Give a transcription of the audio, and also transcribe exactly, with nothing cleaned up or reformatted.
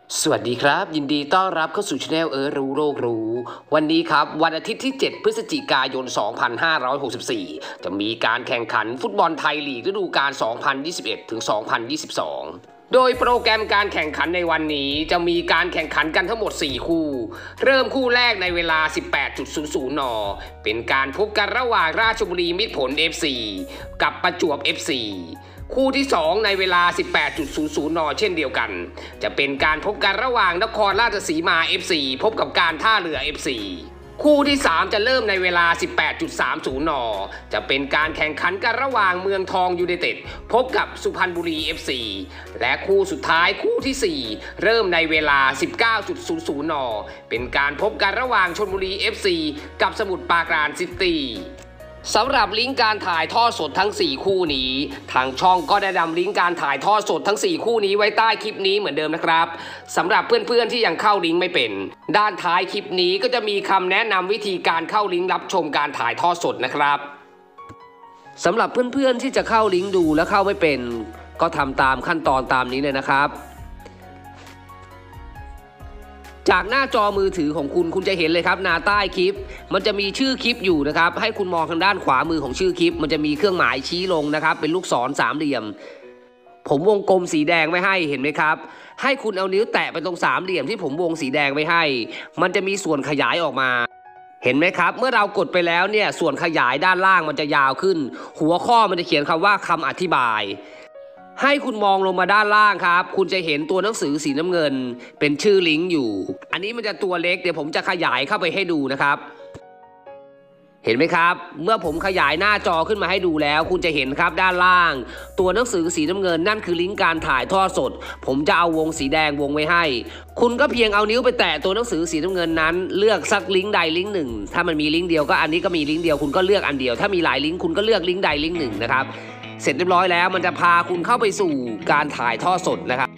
สวัสดีครับยินดีต้อนรับเข้าสู่ช anel เออรู้โลกรู้วันนี้ครับวันอาทิตย์ที่เจ็ดพฤศจิกายนสองพันห้าร้อยหกสิบสี่จะมีการแข่งขันฟุตบอลไทยลีกฤดูกาลสองพันยี่สิบเอ็ดถึงสองพันยี่สิบสองโดยโปรแกรมการแข่งขันในวันนี้จะมีการแข่งขันกันทั้งหมดสี่คู่เริ่มคู่แรกในเวลา สิบแปดนาฬิกา นเป็นการพบกันระหว่างราชบุรีมิตรผล เอฟ ซี กับประจวบ เอฟ ซี คู่ที่สองในเวลา สิบแปดนาฬิกา นเช่นเดียวกันจะเป็นการพบกันระหว่างนครราชสีมา เอฟ ซี พบกับการท่าเรือ เอฟ ซี คู่ที่สามจะเริ่มในเวลา สิบแปดนาฬิกา นจะเป็นการแข่งขันกันระหว่างเมืองทองยูไนเต็ดพบกับสุพรรณบุรี เอฟ ซี และคู่สุดท้ายคู่ที่สี่เริ่มในเวลา สิบเก้านาฬิกา นเป็นการพบกันระหว่างชลบุรี เอฟ ซี กับสมุทรปราการซิตี้สำหรับลิงก์การถ่ายทอดสดทั้งสี่คู่นี้ทางช่องก็ได้นำลิงก์การถ่ายทอดสดทั้งสี่คู่นี้ไว้ใต้คลิปนี้เหมือนเดิมนะครับสำหรับเพื่อนๆที่ยังเข้าลิงก์ไม่เป็นด้านท้ายคลิปนี้ก็จะมีคำแนะนำวิธีการเข้าลิงก์รับชมการถ่ายทอดสดนะครับสำหรับเพื่อนๆที่จะเข้าลิงก์ดูและเข้าไม่เป็นก็ทำตามขั้นตอนตามนี้เลยนะครับจากหน้าจอมือถือของคุณคุณจะเห็นเลยครับหน้าใต้คลิปมันจะมีชื่อคลิปอยู่นะครับให้คุณมองทางด้านขวามือของชื่อคลิปมันจะมีเครื่องหมายชี้ลงนะครับเป็นลูกศรสามเหลี่ยมผมวงกลมสีแดงไว้ให้เห็นไหมครับให้คุณเอานิ้วแตะไปตรงสามเหลี่ยมที่ผมวงสีแดงไว้ให้มันจะมีส่วนขยายออกมาเห็นไหมครับเมื่อเรากดไปแล้วเนี่ยส่วนขยายด้านล่างมันจะยาวขึ้นหัวข้อมันจะเขียนคำว่าคำอธิบายให้คุณมองลงมาด้านล่างครับคุณจะเห็นตัวหนังสือสีน้ำเงินเป็นชื่อลิงก์อยู่อันนี้มันจะตัวเล็กเดี๋ยวผมจะขยายเข้าไปให้ดูนะครับเห็นไหมครับเมื่อผมขยายหน้าจอขึ้นมาให้ดูแล้วคุณจะเห็นครับด้านล่างตัวหนังสือสีน้ำเงินนั่นคือลิงก์การถ่ายทอดสดผมจะเอาวงสีแดงวงไว้ให้คุณก็เพียงเอานิ้วไปแตะตัวหนังสือสีน้ำเงินนั้นเลือกสักลิงก์ใดลิงก์หนึ่งถ้ามันมีลิงก์เดียวก็อันนี้ก็มีลิงก์เดียวคุณก็เลือกอันเดียวถ้ามีหลายลิงก์คุณก็เลือกลิงก์ใดลิงก์หนึ่งนะครับเสร็จเรียบร้อยแล้วมันจะพาคุณเข้าไปสู่การถ่ายทอดสดนะครับ